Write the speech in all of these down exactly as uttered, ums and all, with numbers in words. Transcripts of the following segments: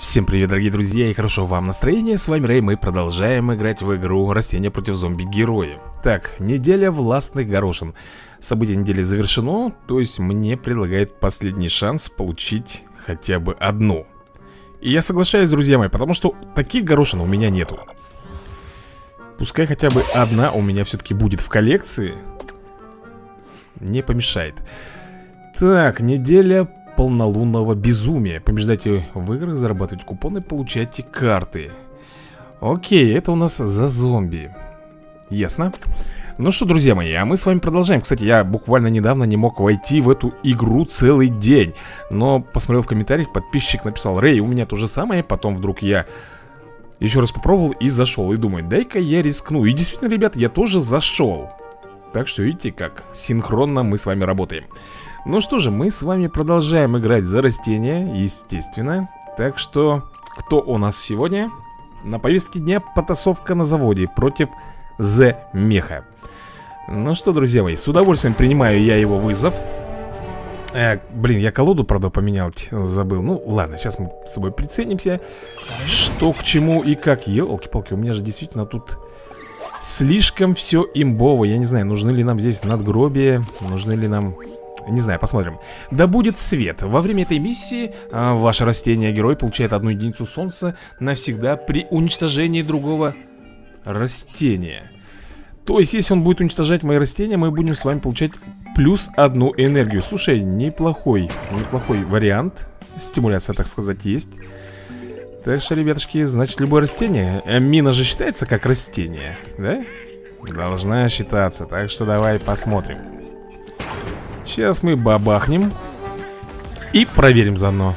Всем привет, дорогие друзья, и хорошо вам настроение. С вами Рэй, мы продолжаем играть в игру Растения против зомби-герои. Так, неделя властных горошин. Событие недели завершено, то есть мне предлагает последний шанс получить хотя бы одну. И я соглашаюсь, друзья мои, потому что таких горошин у меня нету. Пускай хотя бы одна у меня все-таки будет в коллекции. Не помешает. Так, неделя полнолунного безумия. Побеждайте в играх, зарабатывайте купоны, получайте карты. Окей, это у нас за зомби. Ясно. Ну что, друзья мои, а мы с вами продолжаем. Кстати, я буквально недавно не мог войти в эту игру целый день. Но посмотрел в комментариях, подписчик написал: Рэй, у меня то же самое. Потом вдруг я еще раз попробовал и зашел. И думаю, дай-ка я рискну. И действительно, ребят, я тоже зашел. Так что видите, как синхронно мы с вами работаем. Ну что же, мы с вами продолжаем играть за растения, естественно. Так что, кто у нас сегодня? На повестке дня потасовка на заводе против The Меха. Ну что, друзья мои, с удовольствием принимаю я его вызов. э, Блин, я колоду, правда, поменять забыл. Ну ладно, сейчас мы с собой приценимся, что к чему и как. Ёлки-палки, у меня же действительно тут слишком все имбово. Я не знаю, нужны ли нам здесь надгробия, нужны ли нам... Не знаю, посмотрим. Да будет свет. Во время этой миссии а, ваше растение-герой получает одну единицу солнца навсегда при уничтожении другого растения. То есть, если он будет уничтожать мои растения, мы будем с вами получать плюс одну энергию. Слушай, неплохой, неплохой вариант. Стимуляция, так сказать, есть. Так что, ребятушки, значит, любое растение. Мина же считается как растение, да? Должна считаться. Так что давай посмотрим. Сейчас мы бабахнем и проверим заодно.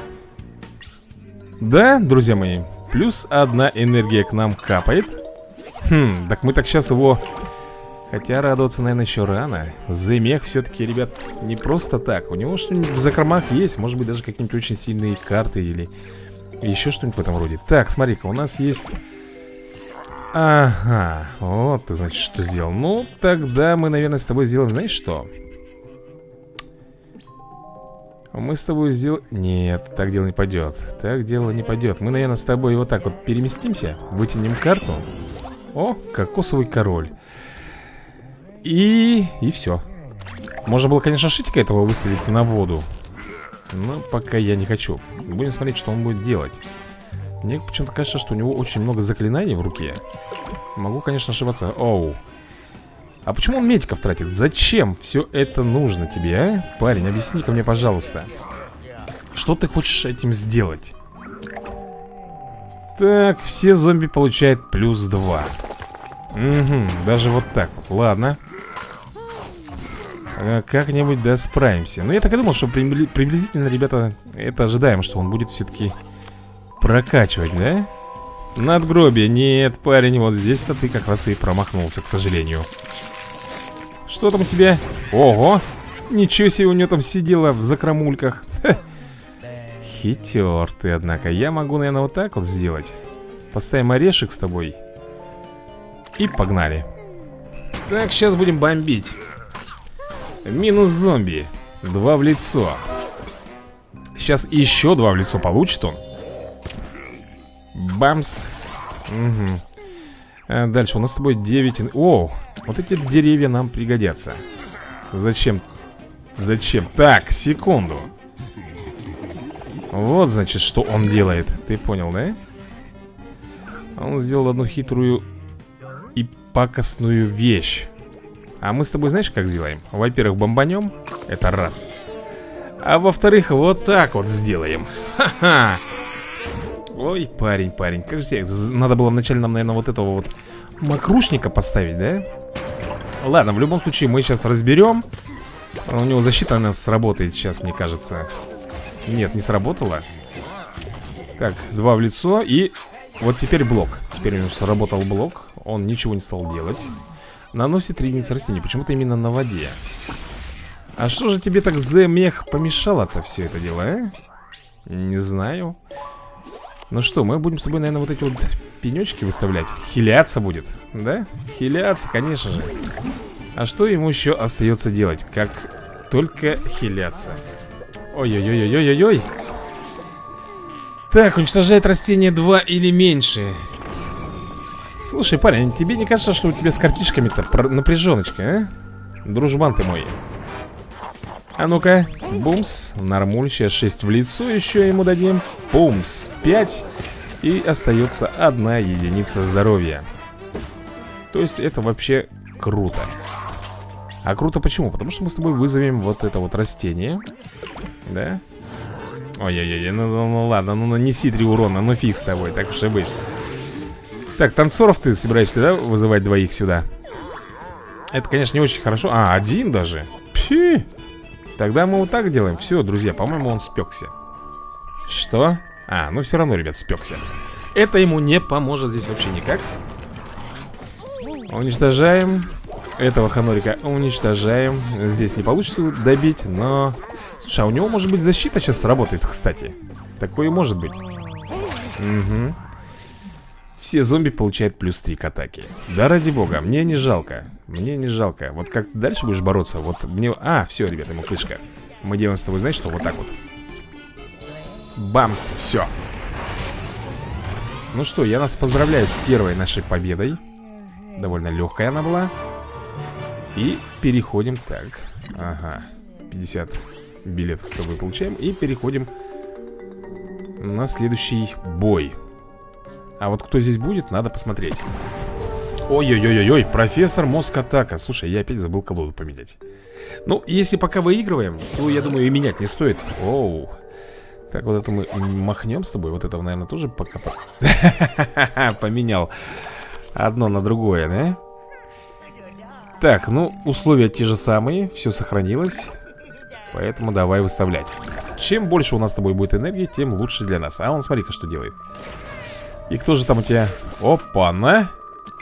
Да, друзья мои, плюс одна энергия к нам капает. Хм, так мы так сейчас его... Хотя радоваться, наверное, еще рано. The Mech все-таки, ребят, не просто так. У него что-нибудь в закромах есть. Может быть, даже какие-нибудь очень сильные карты или еще что-нибудь в этом роде. Так, смотри-ка, у нас есть... Ага, вот ты, значит, что сделал. Ну, тогда мы, наверное, с тобой сделаем, знаешь что? Мы с тобой сделаем... Нет, так дело не пойдет. Так дело не пойдет. Мы, наверное, с тобой вот так вот переместимся. Вытянем карту. О, кокосовый король. И... И все. Можно было, конечно, шитика этого выставить на воду. Но пока я не хочу. Будем смотреть, что он будет делать. Мне почему-то кажется, что у него очень много заклинаний в руке. Могу, конечно, ошибаться. Оу. А почему он медиков тратит? Зачем все это нужно тебе, а? Парень, объясни-ка мне, пожалуйста. Что ты хочешь этим сделать? Так, все зомби получают плюс два. Угу, даже вот так вот, ладно. а, Как-нибудь, да, справимся. Но я так и думал, что приблизительно, ребята, это ожидаемо, что он будет все-таки прокачивать, да? Надгробие, нет, парень, вот здесь-то ты как раз и промахнулся, к сожалению. Что там у тебя? Ого! Ничего себе, у нее там сидела в закромульках. Ха. Хитер ты, однако. Я могу, наверное, вот так вот сделать. Поставим орешек с тобой. И погнали. Так, сейчас будем бомбить. Минус зомби. Два в лицо. Сейчас еще два в лицо получит он. Бамс. Угу. а Дальше у нас с тобой девять. О, вот эти деревья нам пригодятся. Зачем? Зачем? Так, секунду. Вот, значит, что он делает. Ты понял, да? Он сделал одну хитрую и пакостную вещь. А мы с тобой знаешь, как сделаем? Во-первых, бомбанем. Это раз. А во-вторых, вот так вот сделаем. Ха-ха. Ой, парень, парень, как же... Надо было вначале нам, наверное, вот этого вот мокрушника поставить, да? Ладно, в любом случае мы сейчас разберем. У него защита у нас сработает сейчас, мне кажется. Нет, не сработала. Так, два в лицо. И вот теперь блок. Теперь у него сработал блок. Он ничего не стал делать. Наносит три единицы растений. Почему-то именно на воде. А что же тебе так The Mech помешало-то все это дело, а? Не знаю. Ну что, мы будем с тобой, наверное, вот эти вот пенечки выставлять. Хиляться будет, да? Хиляться, конечно же. А что ему еще остается делать? Как только хиляться. Ой-ой-ой-ой-ой-ой. Так, уничтожает растение два или меньше. Слушай, парень, тебе не кажется, что у тебя с картишками-то напряженочка, а? Дружбан ты мой. А ну-ка, бумс, нормуль, сейчас шесть в лицо еще ему дадим. Бумс, пять. И остается одна единица здоровья. То есть это вообще круто. А круто почему? Потому что мы с тобой вызовем вот это вот растение. Да? Ой-ой-ой, ну, ну, ну ладно, ну нанеси три урона, ну фиг с тобой, так уж и быть. Так, танцоров ты собираешься, да, вызывать двоих сюда? Это, конечно, не очень хорошо. А, один даже. Пфи. Тогда мы вот так делаем. Все, друзья, по-моему, он спекся. Что? А, ну все равно, ребят, спекся. Это ему не поможет здесь вообще никак. Уничтожаем. Этого ханорика уничтожаем. Здесь не получится добить, но... Слушай, а у него может быть защита сейчас сработает, кстати. Такое может быть. Угу. Все зомби получают плюс три к атаке. Да ради бога, мне не жалко. Мне не жалко. Вот как ты дальше будешь бороться? Вот мне... А, все, ребята, ему крышка. Мы делаем с тобой, знаешь что? Вот так вот. Бамс, все. Ну что, я нас поздравляю с первой нашей победой. Довольно легкая она была. И переходим. Так, ага, пятьдесят билетов с тобой получаем. И переходим на следующий бой. А вот кто здесь будет, надо посмотреть. Ой-ой-ой-ой, профессор Мозг-атака. Слушай, я опять забыл колоду поменять. Ну, если пока выигрываем, то, я думаю, и менять не стоит. Оу. Так, вот это мы махнем с тобой. Вот этого, наверное, тоже пока... Поменял одно на другое, да? Так, ну, условия те же самые. Все сохранилось. Поэтому давай выставлять. Чем больше у нас с тобой будет энергии, тем лучше для нас. А он, смотри-ка, что делает. И кто же там у тебя? Опа-на!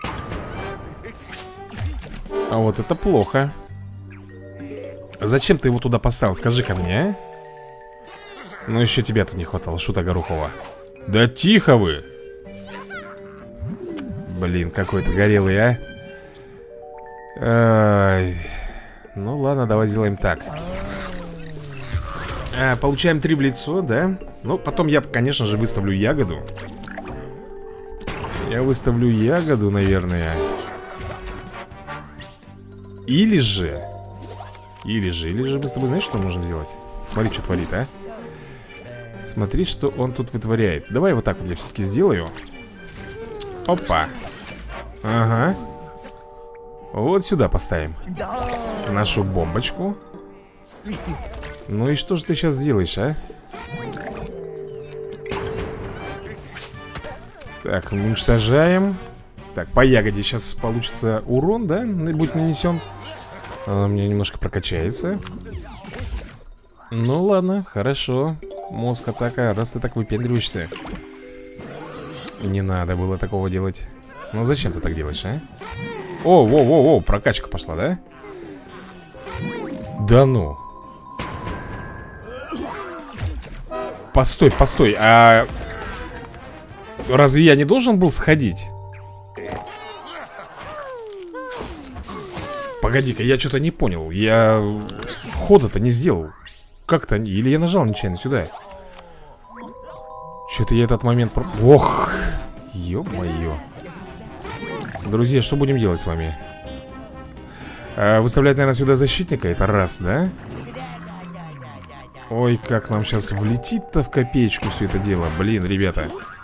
А вот это плохо. Зачем ты его туда поставил? Скажи-ка мне, а? Ну еще тебя тут не хватало, шута Горохова. Да тихо вы! Блин, какой-то горелый, а? Ай. Ну ладно, давай сделаем так. а, Получаем три в лицо, да? Ну, потом я, конечно же, выставлю ягоду. Я выставлю ягоду, наверное. Или же Или же, или же мы с тобой, знаешь, что можем сделать? Смотри, что творит, а? Смотри, что он тут вытворяет. Давай вот так вот я все-таки сделаю. Опа. Ага. Вот сюда поставим нашу бомбочку. Ну и что же ты сейчас сделаешь, а? Так, уничтожаем. Так, по ягоде сейчас получится урон, да? Будет нанесен. Она у меня немножко прокачается. Ну ладно, хорошо. Мозг-атака, раз ты так выпендриваешься. Не надо было такого делать. Ну зачем ты так делаешь, а? О, о, о, о, прокачка пошла, да? Да ну. Постой, постой, а... Разве я не должен был сходить? Погоди-ка, я что-то не понял. Я хода-то не сделал. Как-то, или я нажал нечаянно сюда. Что-то я этот момент... Про... Ох, ё-моё. Друзья, что будем делать с вами? А, выставлять, наверное, сюда защитника. Это раз, да? Ой, как нам сейчас влетит-то в копеечку все это дело. Блин, ребята.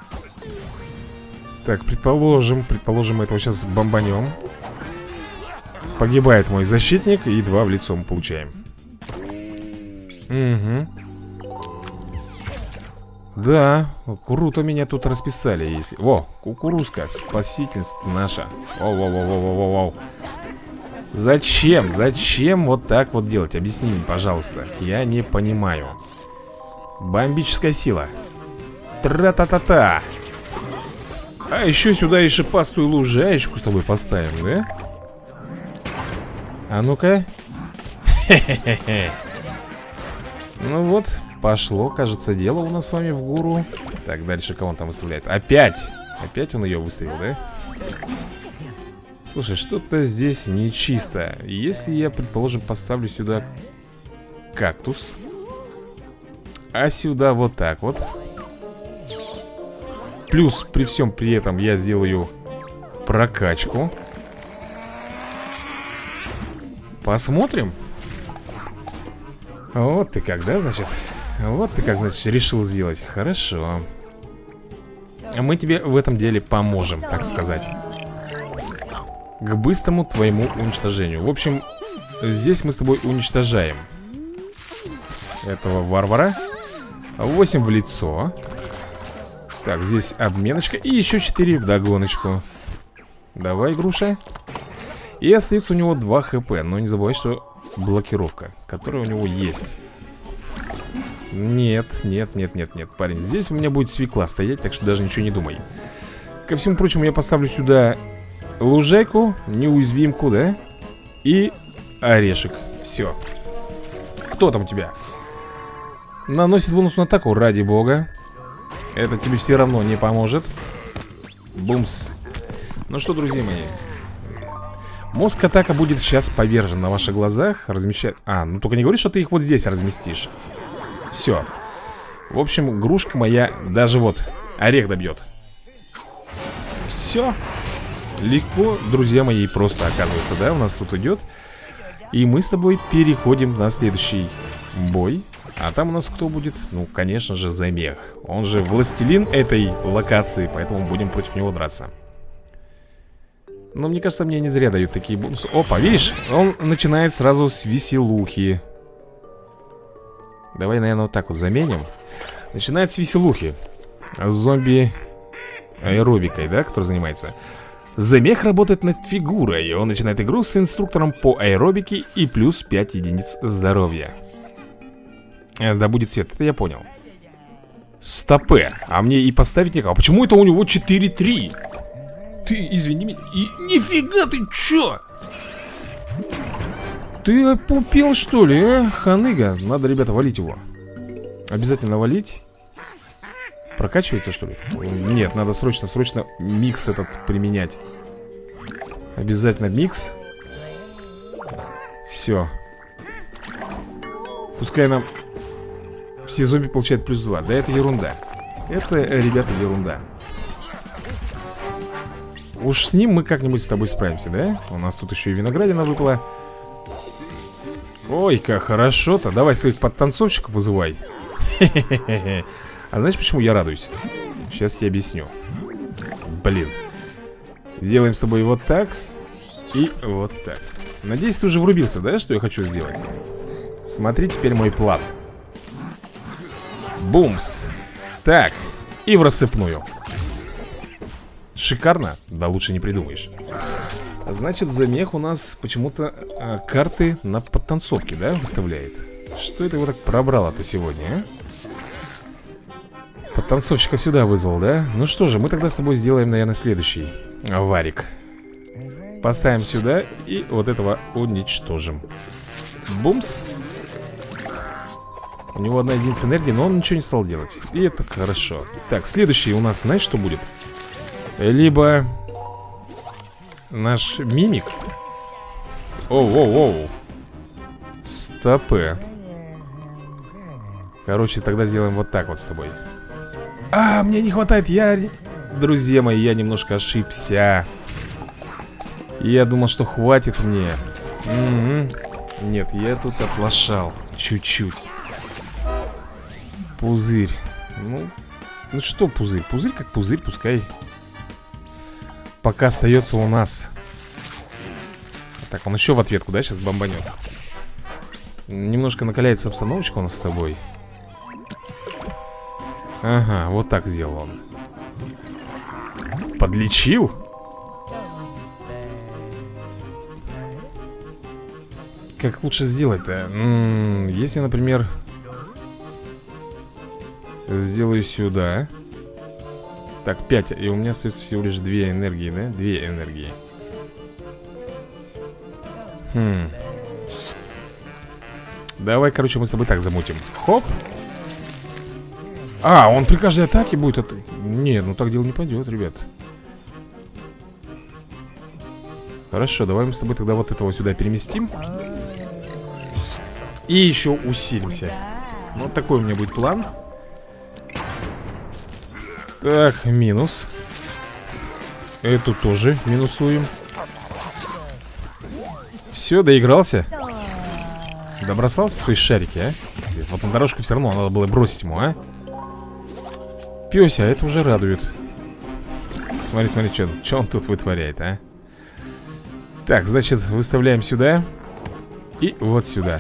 Так, предположим, предположим, мы этого сейчас бомбанем. Погибает мой защитник, и два в лицо мы получаем. Угу. Да, круто меня тут расписали. Если... О, кукурузка, спасительство наша. О-о-о-о-о-о-о. Зачем? Зачем вот так вот делать? Объясни мне, пожалуйста. Я не понимаю. Бомбическая сила. Тра-та-та-та. А еще сюда и шипастую лужаечку с тобой поставим, да? А ну-ка. Хе-хе-хе. Ну вот, пошло, кажется, дело у нас с вами в гору. Так, дальше кого он там выставляет? Опять! Опять он ее выставил, да? Слушай, что-то здесь нечисто. Если я, предположим, поставлю сюда кактус, а сюда вот так вот, Плюс при всем при этом я сделаю прокачку. Посмотрим. Вот ты как, да, значит? Вот ты как, значит, решил сделать. Хорошо. Мы тебе в этом деле поможем, так сказать. К быстрому твоему уничтожению. В общем, здесь мы с тобой уничтожаем этого варвара. восемь в лицо. Так, здесь обменочка. И еще четыре вдогоночку. Давай, груша. И остается у него два хп. Но не забывай, что блокировка, которая у него есть. Нет, нет, нет, нет, нет, парень. Здесь у меня будет свекла стоять, так что даже ничего не думай. Ко всему прочему, я поставлю сюда лужайку, неуязвимку, да? И орешек. Все. Кто там у тебя? Наносит бонусную атаку, ради бога. Это тебе все равно не поможет. Бумс. Ну что, друзья мои, мозг атака будет сейчас повержен на ваших глазах. Размещать. А, ну только не говори, что ты их вот здесь разместишь. Все. В общем, игрушка моя даже вот орех добьет. Все. Легко, друзья мои, просто оказывается, да, у нас тут идет. И мы с тобой переходим на следующий бой. А там у нас кто будет? Ну, конечно же, Замех. Он же властелин этой локации, поэтому будем против него драться. Но мне кажется, мне не зря дают такие бонусы. Опа, видишь? Он начинает сразу с веселухи. Давай, наверное, вот так вот заменим. Начинает с веселухи. Зомби аэробикой, да, кто занимается. Замех работает над фигурой. Он начинает игру с инструктором по аэробике и плюс пять единиц здоровья. Да будет свет, это я понял. Стопе, а мне и поставить некого. А почему это у него четыре три? Ты, извини меня. И нифига ты чё? Ты опупел, что ли, а? Ханыга. Надо, ребята, валить его. Обязательно валить. Прокачивается, что ли? Нет, надо срочно, срочно микс этот применять. Обязательно микс. Все. Пускай нам все зомби получают плюс два. Да это ерунда. Это, ребята, ерунда. Уж с ним мы как-нибудь с тобой справимся, да? У нас тут еще и виноградина выпала. Ой, как хорошо-то. Давай своих подтанцовщиков вызывай. А знаешь, почему я радуюсь? Сейчас тебе объясню. Блин. Делаем с тобой вот так и вот так. Надеюсь, ты уже врубился, да, что я хочу сделать? Смотри теперь мой план. Бумс. Так, и в рассыпную. Шикарно? Да лучше не придумаешь. Значит, Замех у нас почему-то а, карты на подтанцовке, да, выставляет. Что это его так пробрало-то сегодня, а? Подтанцовщика сюда вызвал, да? Ну что же, мы тогда с тобой сделаем, наверное, следующий варик. Поставим сюда и вот этого уничтожим. Бумс. У него одна единица энергии, но он ничего не стал делать. И это хорошо. Так, следующий у нас, знаешь, что будет? Либо наш мимик. Оу-оу-оу. Стопы. Короче, тогда сделаем вот так вот с тобой. А, мне не хватает, я... Друзья мои, я немножко ошибся. Я думал, что хватит мне. Угу. Нет, я тут оплошал. Чуть-чуть. Пузырь. Ну, ну что пузырь? Пузырь как пузырь, пускай пока остается у нас. Так, он еще в ответку, да, сейчас бомбанет. Немножко накаляется обстановочка у нас с тобой. Ага, вот так сделал он. Подлечил? Как лучше сделать-то? М-м, если, например, сделаю сюда. Так, пять. И у меня остается всего лишь две энергии, да? Две энергии. Хм. Давай, короче, мы с тобой так замутим. Хоп. А, он при каждой атаке будет это... Не, ну так дело не пойдет, ребят. Хорошо, давай мы с тобой тогда вот этого сюда переместим. И еще усилимся. Вот такой у меня будет план. Так, минус. Эту тоже минусуем. Все, доигрался. Добросался свои шарики, а? Вот на дорожку все равно надо было бросить ему, а? Пёся, это уже радует. Смотри, смотри, что, что он тут вытворяет, а? Так, значит, выставляем сюда. И вот сюда.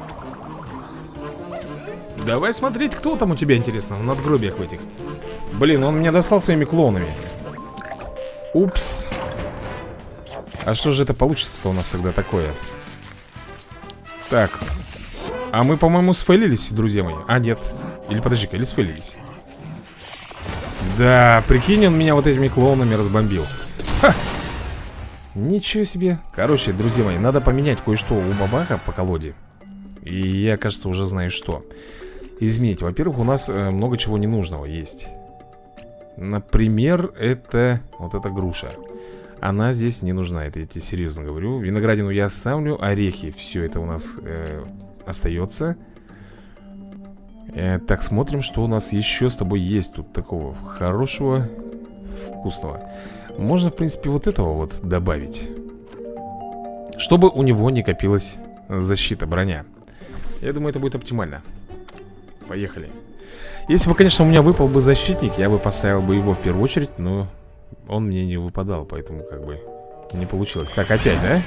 Давай смотреть, кто там у тебя, интересно, в надгробиях в этих. Блин, он меня достал своими клоунами. Упс. А что же это получится-то у нас тогда такое? Так. А мы, по-моему, сфейлились, друзья мои. А, нет. Или подожди-ка, или сфейлились. Да, прикинь, он меня вот этими клоунами разбомбил. Ха! Ничего себе. Короче, друзья мои, надо поменять кое-что у бабаха по колоде. И я, кажется, уже знаю что. Изменить. Во-первых, у нас э, много чего ненужного есть. Например, это вот эта груша. Она здесь не нужна, это я тебе серьезно говорю. Виноградину я оставлю, орехи, все это у нас э, остается. э, Так, смотрим, что у нас еще с тобой есть тут такого хорошего, вкусного. Можно, в принципе, вот этого вот добавить, чтобы у него не копилась защита, броня. Я думаю, это будет оптимально. Поехали. Если бы, конечно, у меня выпал бы защитник, я бы поставил бы его в первую очередь, но он мне не выпадал, поэтому как бы не получилось. Так, опять, да?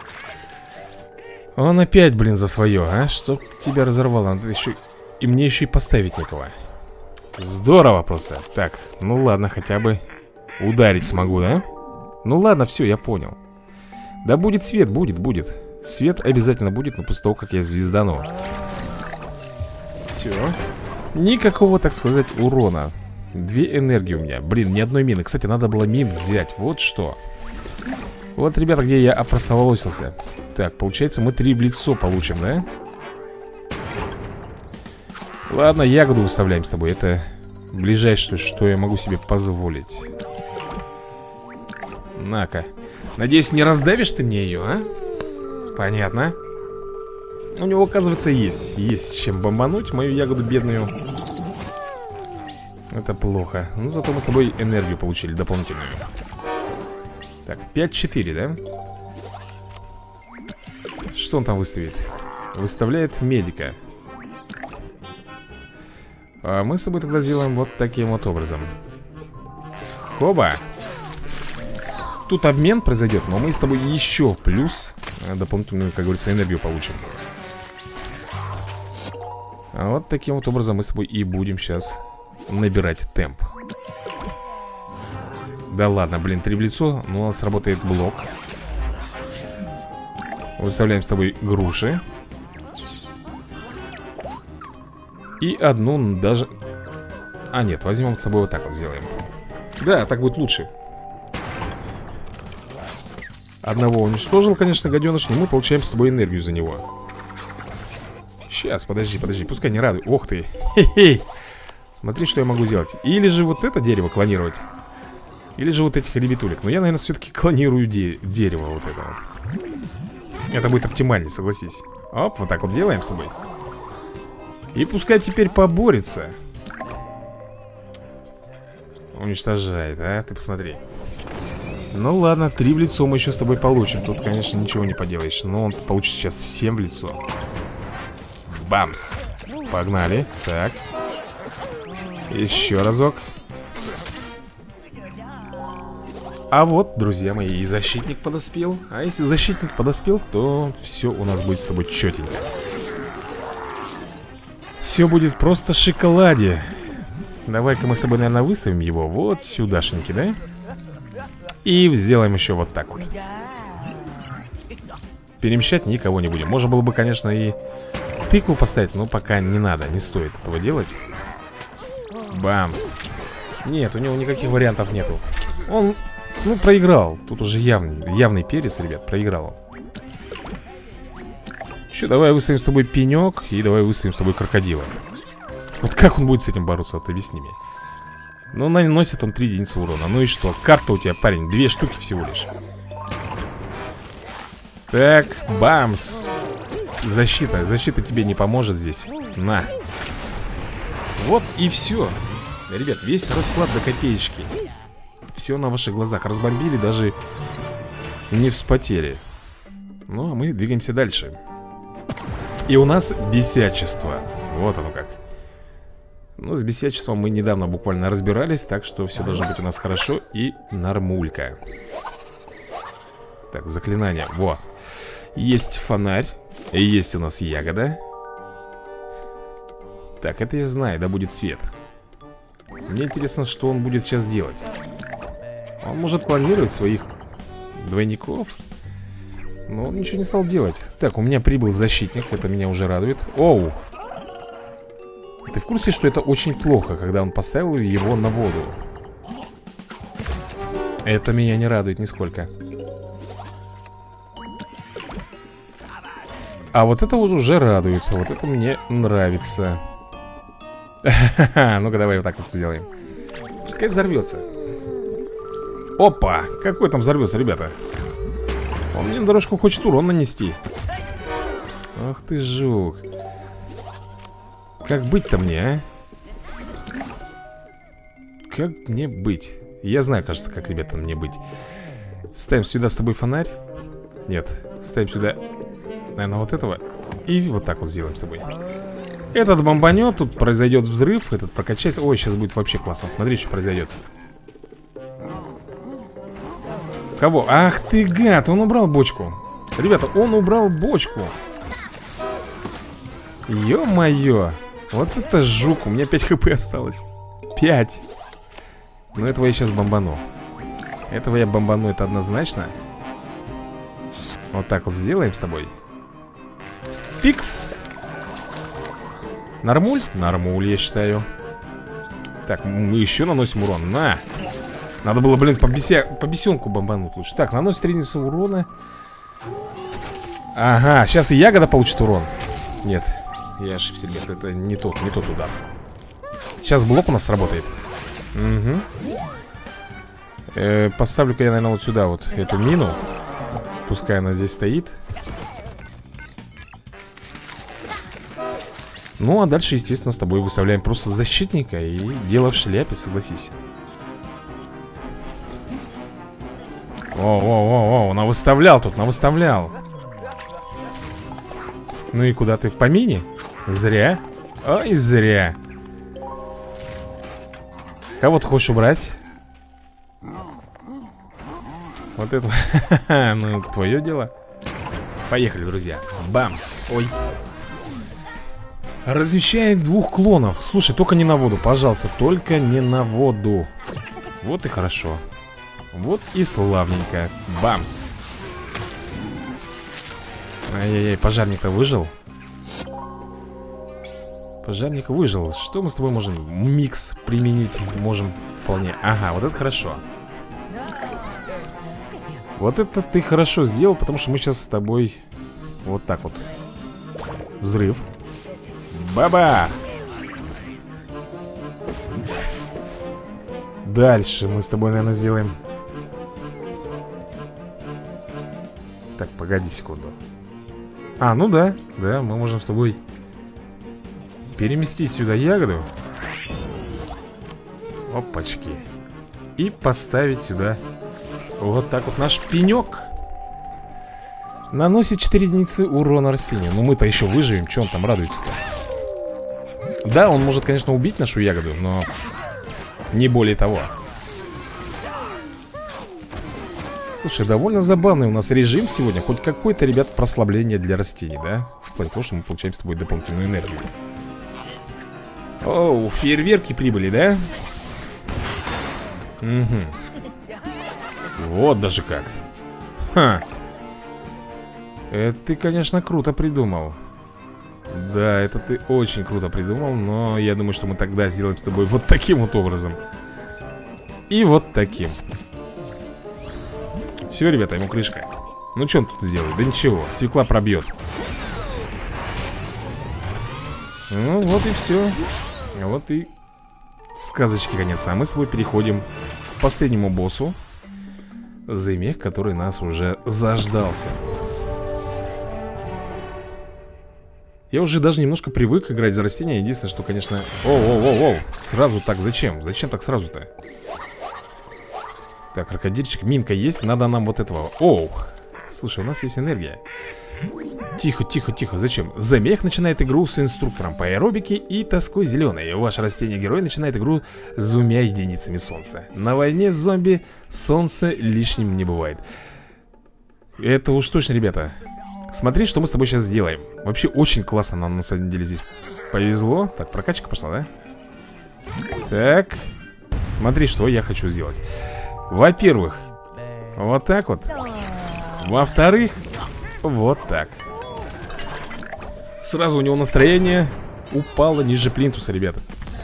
Он опять, блин, за свое, а? Чтоб тебя разорвало. Надо еще... И мне еще и поставить некого. Здорово просто. Так, ну ладно, хотя бы ударить смогу, да? Ну ладно, все, я понял. Да будет свет, будет, будет. Свет обязательно будет, но после того, как я звездану. Все. Никакого, так сказать, урона. Две энергии у меня. Блин, ни одной мины. Кстати, надо было мин взять. Вот что. Вот, ребята, где я опростоволосился. Так, получается, мы три в лицо получим, да? Ладно, ягоду выставляем с тобой. Это ближайшее, что я могу себе позволить. На-ка. Надеюсь, не раздавишь ты мне ее, а? Понятно. У него, оказывается, есть. Есть чем бомбануть мою ягоду бедную. Это плохо. Ну, зато мы с тобой энергию получили дополнительную. Так, пять-четыре, да? Что он там выставит? Выставляет медика. А мы с тобой тогда сделаем вот таким вот образом. Хоба! Тут обмен произойдет, но мы с тобой еще в плюс дополнительную, как говорится, энергию получим. А вот таким вот образом мы с тобой и будем сейчас набирать темп. Да ладно, блин, три в лицо. Но у нас работает блок. Выставляем с тобой груши. И одну даже... А нет, возьмем с тобой вот так вот сделаем. Да, так будет лучше. Одного уничтожил, конечно, гаденыш, но мы получаем с тобой энергию за него. Сейчас, подожди, подожди, пускай не радует. Ох ты, хе-хе. Смотри, что я могу сделать. Или же вот это дерево клонировать, или же вот этих ребятулек. Но я, наверное, все-таки клонирую де дерево вот это вот. Это будет оптимальнее, согласись. Оп, вот так вот делаем с тобой. И пускай теперь поборется. Уничтожает, а? Ты посмотри. Ну ладно, три в лицо мы еще с тобой получим. Тут, конечно, ничего не поделаешь. Но он получит сейчас семь в лицо. Бамс. Погнали. Так. Еще разок. А вот, друзья мои, и защитник подоспел. А если защитник подоспел, то все у нас будет с тобой четенько. Все будет просто шоколаде. Давай-ка мы с тобой, наверное, выставим его вот сюдашеньки, да? И сделаем еще вот так вот. Перемещать никого не будем. Можно было бы, конечно, и тыкву поставить, но пока не надо, не стоит этого делать. Бамс. Нет, у него никаких вариантов нету. Он, ну, проиграл. Тут уже явный, явный перец, ребят, проиграл он. Еще давай выставим с тобой пенек. И давай выставим с тобой крокодила. Вот как он будет с этим бороться, вот объясни мне. Ну, наносит он три единицы урона. Ну и что? Карта у тебя, парень, две штуки всего лишь. Так, бамс. Защита, защита тебе не поможет здесь. На. Вот и все. Ребят, весь расклад до копеечки. Все на ваших глазах. Разбомбили, даже не вспотели. Ну, а мы двигаемся дальше. И у нас бесячество. Вот оно как. Ну, с бесячеством мы недавно буквально разбирались, так что все должно быть у нас хорошо и нормулька. Так, заклинание. Вот. Есть фонарь. Есть у нас ягода. Так, это я знаю, да будет свет. Мне интересно, что он будет сейчас делать. Он может клонировать своих двойников. Но он ничего не стал делать. Так, у меня прибыл защитник, это меня уже радует. Оу! Ты в курсе, что это очень плохо, когда он поставил его на воду? Это меня не радует нисколько. А вот это вот уже радует. Вот это мне нравится. Ну-ка, давай вот так вот сделаем. Пускай взорвется. Опа! Какой там взорвется, ребята? Он мне на дорожку хочет урон нанести. Ах ты жук. Как быть-то мне, а? Как мне быть? Я знаю, кажется, как, ребята, мне быть. Ставим сюда с тобой фонарь. Нет, ставим сюда, наверное, вот этого. И вот так вот сделаем с тобой. Этот бомбанет, тут произойдет взрыв. Этот прокачается. Ой, сейчас будет вообще классно. Смотри, что произойдет. Кого? Ах ты гад, он убрал бочку. Ребята, он убрал бочку. Ё-моё. Вот это жук, у меня пять хп осталось. пять. Но этого я сейчас бомбану. Этого я бомбану, это однозначно. Вот так вот сделаем с тобой. Пикс. Нормуль? Нормуль, я считаю. Так, мы еще наносим урон. На. Надо было, блин, по, беся... по бесенку бомбануть лучше. Так, наносит единицу урона. Ага, сейчас и ягода получит урон. Нет, я ошибся, нет, это не тот, не тот удар. Сейчас блок у нас сработает. Угу. э, Поставлю-ка я, наверное, вот сюда вот эту мину. Пускай она здесь стоит. Ну, а дальше, естественно, с тобой выставляем просто защитника. И дело в шляпе, согласись. О-о-о-о, навыставлял тут, навыставлял. Ну и куда ты? По мине? Зря. Ой, зря. Кого ты хочешь убрать? Вот это. Ну, твое дело. Поехали, друзья. Бамс. Ой. Размещает двух клонов. Слушай, только не на воду, пожалуйста. Только не на воду. Вот и хорошо. Вот и славненько. Бамс. Ай-яй-яй, пожарник-то выжил. Пожарник выжил. Что мы с тобой можем? Микс применить можем вполне. Ага, вот это хорошо. Вот это ты хорошо сделал, потому что мы сейчас с тобой вот так вот. Взрыв. Баба! Дальше мы с тобой, наверное, сделаем. Так, погоди секунду. А, ну да, да, мы можем с тобой переместить сюда ягоду. Опачки. И поставить сюда вот так вот наш пенек. Наносит четыре единицы урона растению. Ну мы-то еще выживем, что он там радуется-то? Да, он может, конечно, убить нашу ягоду, но не более того. Слушай, довольно забавный у нас режим сегодня. Хоть какое-то, ребят, прослабление для растений, да? В плане того, что мы получаем с тобой дополнительную энергию. Оу, фейерверки прибыли, да? Угу. Вот даже как. Ха. Это ты, конечно, круто придумал. Да, это ты очень круто придумал. Но я думаю, что мы тогда сделаем с тобой вот таким вот образом. И вот таким. Все, ребята, ему крышка. Ну, что он тут сделает? Да ничего, свекла пробьет. Ну, вот и все. Вот и сказочки конец. А мы с тобой переходим к последнему боссу Займех, который нас уже заждался. Я уже даже немножко привык играть за растения. Единственное, что, конечно... Оу-оу-оу-оу. Сразу так, зачем? Зачем так сразу-то? Так, крокодильчик, минка есть. Надо нам вот этого. Оу. Слушай, у нас есть энергия. Тихо, тихо, тихо, зачем? Замех начинает игру с инструктором по аэробике и тоской зеленой. Ваше растение-герой начинает игру с двумя единицами солнца. На войне с зомби солнце лишним не бывает. Это уж точно, ребята. Смотри, что мы с тобой сейчас сделаем. Вообще очень классно нам на самом деле здесь повезло. Так, прокачка пошла, да? Так. Смотри, что я хочу сделать. Во-первых, вот так вот. Во-вторых, вот так. Сразу у него настроение упало ниже плинтуса, ребята.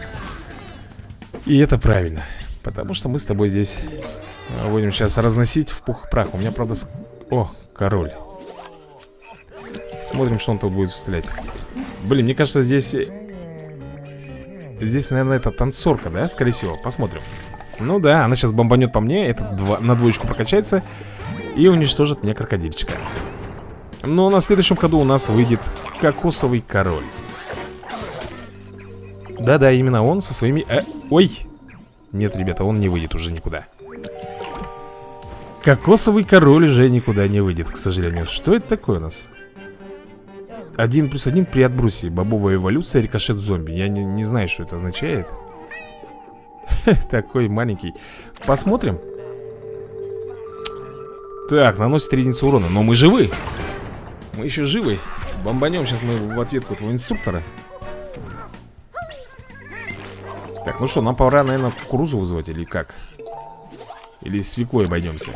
И это правильно. Потому что мы с тобой здесь будем сейчас разносить в пух и прах. У меня, правда, ск... О, король. Смотрим, что он тут будет стрелять. Блин, мне кажется, здесь... Здесь, наверное, это танцорка, да? Скорее всего, посмотрим. Ну да, она сейчас бомбанет по мне. Это два... на двоечку прокачается и уничтожит мне крокодильчика. Но на следующем ходу у нас выйдет кокосовый король. Да-да, именно он со своими... Э, ой! Нет, ребята, он не выйдет уже никуда. Кокосовый король уже никуда не выйдет, к сожалению. Что это такое у нас? Один плюс один при отбросе. Бобовая эволюция, рикошет зомби. Я не, не знаю, что это означает. Такой маленький. Посмотрим. Так, наносит три единицы урона. Но мы живы. Мы еще живы. Бомбанем сейчас мы в ответку этого инструктора. Так, ну что, нам пора, наверное, кукурузу вызывать или как? Или свеклой обойдемся?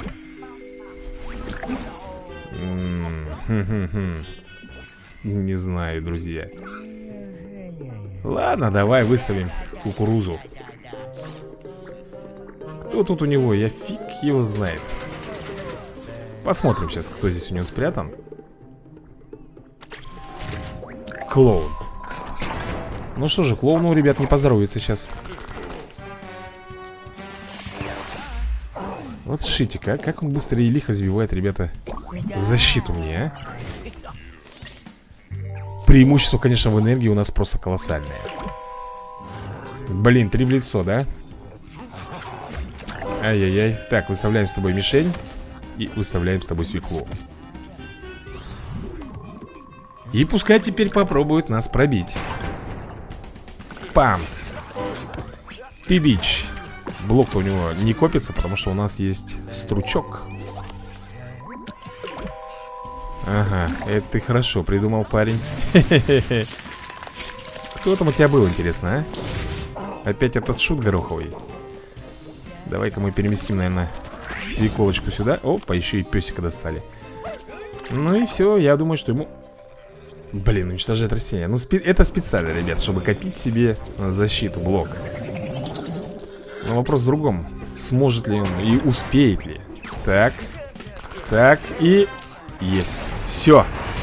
Не знаю, друзья. Ладно, давай выставим кукурузу. Кто тут у него? Я фиг его знает. Посмотрим сейчас, кто здесь у него спрятан. Клоун. Ну что же, клоуну, ребят, не поздоровится сейчас. Вот Шитик, а как он быстро и лихо сбивает, ребята, защиту мне, а? Преимущество, конечно, в энергии у нас просто колоссальное. Блин, три в лицо, да? Ай-яй-яй. Так, выставляем с тобой мишень. И выставляем с тобой свеклу. И пускай теперь попробуют нас пробить. Памс. Пибич. Блок-то у него не копится, потому что у нас есть стручок. Ага, это ты хорошо придумал, парень. Кто там у тебя был, интересно, а? Опять этот шут гороховый. Давай-ка мы переместим, наверное, свекловочку сюда. Опа, еще и песика достали. Ну и все, я думаю, что ему... Блин, уничтожает растение. Ну, спе... это специально, ребят, чтобы копить себе защиту, блок. Но вопрос в другом. Сможет ли он и успеет ли? Так. Так, и... Есть. Все.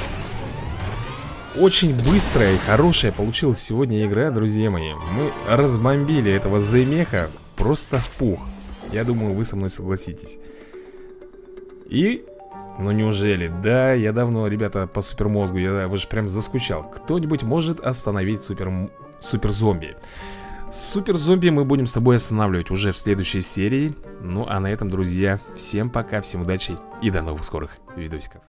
Очень быстрая и хорошая получилась сегодня игра, друзья мои. Мы разбомбили этого замеха просто в пух. Я думаю, вы со мной согласитесь. И... Ну неужели? Да, я давно, ребята, по супермозгу, я уже прям заскучал. Кто-нибудь может остановить супер... супер-зомби? Супер-зомби мы будем с тобой останавливать уже в следующей серии. Ну а на этом, друзья, всем пока, всем удачи и до новых скорых видосиков.